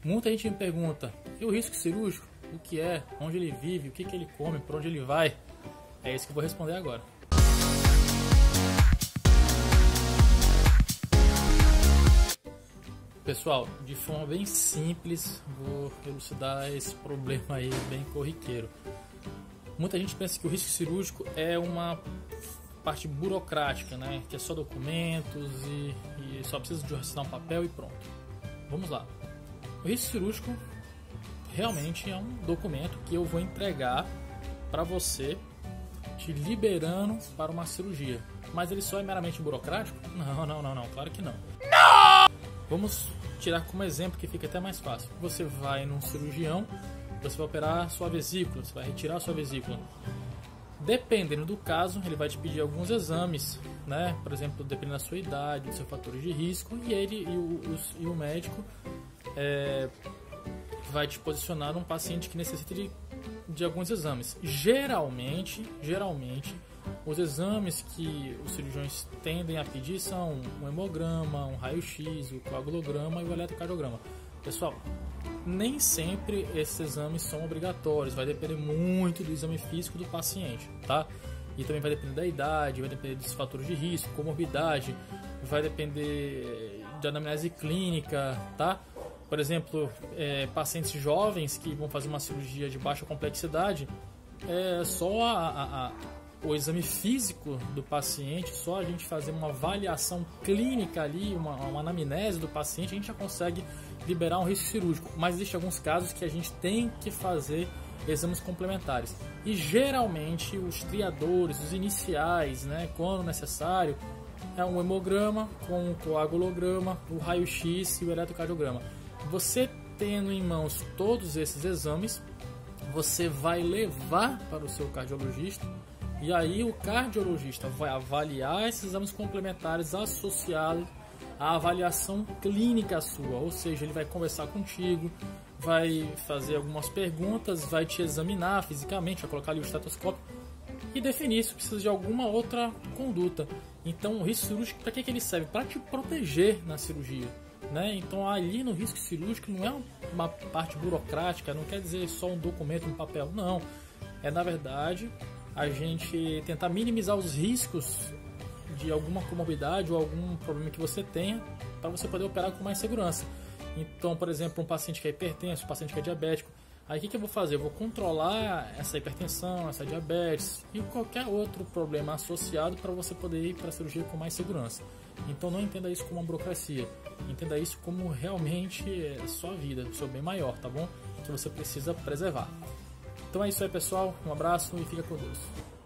Muita gente me pergunta, e o risco cirúrgico? O que é? Onde ele vive? O que ele come? Para onde ele vai? É isso que eu vou responder agora. Pessoal, de forma bem simples, vou elucidar esse problema aí bem corriqueiro. Muita gente pensa que o risco cirúrgico é uma parte burocrática, né? Que é só documentos e só precisa de assinar um papel e pronto. Vamos lá. O risco cirúrgico realmente é um documento que eu vou entregar para você, te liberando para uma cirurgia. Mas ele só é meramente burocrático? Não, claro que não. Vamos tirar como exemplo que fica até mais fácil. Você vai num cirurgião, você vai operar sua vesícula, você vai retirar sua vesícula. Dependendo do caso, ele vai te pedir alguns exames, né? Por exemplo, dependendo da sua idade, dos seus fatores de risco, e o médico vai te posicionar num paciente que necessita de alguns exames. Geralmente, os exames que os cirurgiões tendem a pedir são um hemograma, um raio-x, o coagulograma e o eletrocardiograma. Pessoal, nem sempre esses exames são obrigatórios, vai depender muito do exame físico do paciente, tá? E também vai depender da idade, vai depender dos fatores de risco, comorbidade, vai depender da anamnese clínica, tá? Por exemplo, pacientes jovens que vão fazer uma cirurgia de baixa complexidade, só o exame físico do paciente, só a gente fazer uma avaliação clínica ali, uma anamnese do paciente, a gente já consegue liberar um risco cirúrgico. Mas existem alguns casos que a gente tem que fazer exames complementares. E geralmente os triadores, os iniciais, né, quando necessário, é um hemograma com o coagulograma, o raio-x e o eletrocardiograma. Você tendo em mãos todos esses exames, você vai levar para o seu cardiologista e aí o cardiologista vai avaliar esses exames complementares associados à avaliação clínica sua, ou seja, ele vai conversar contigo, vai fazer algumas perguntas, vai te examinar fisicamente, vai colocar ali o estetoscópio e definir se precisa de alguma outra conduta. Então o risco cirúrgico, para que ele serve? Para te proteger na cirurgia, né? Então ali no risco cirúrgico não é uma parte burocrática, não quer dizer só um documento, um papel, não. É na verdade a gente tentar minimizar os riscos de alguma comorbidade ou algum problema que você tenha para você poder operar com mais segurança. Então, por exemplo, um paciente que é hipertenso, um paciente que é diabético, aí o que eu vou fazer? Eu vou controlar essa hipertensão, essa diabetes e qualquer outro problema associado para você poder ir para a cirurgia com mais segurança. Então não entenda isso como uma burocracia, entenda isso como realmente sua vida, o seu bem maior, tá bom? Que você precisa preservar. Então é isso aí, pessoal, um abraço e fica com Deus.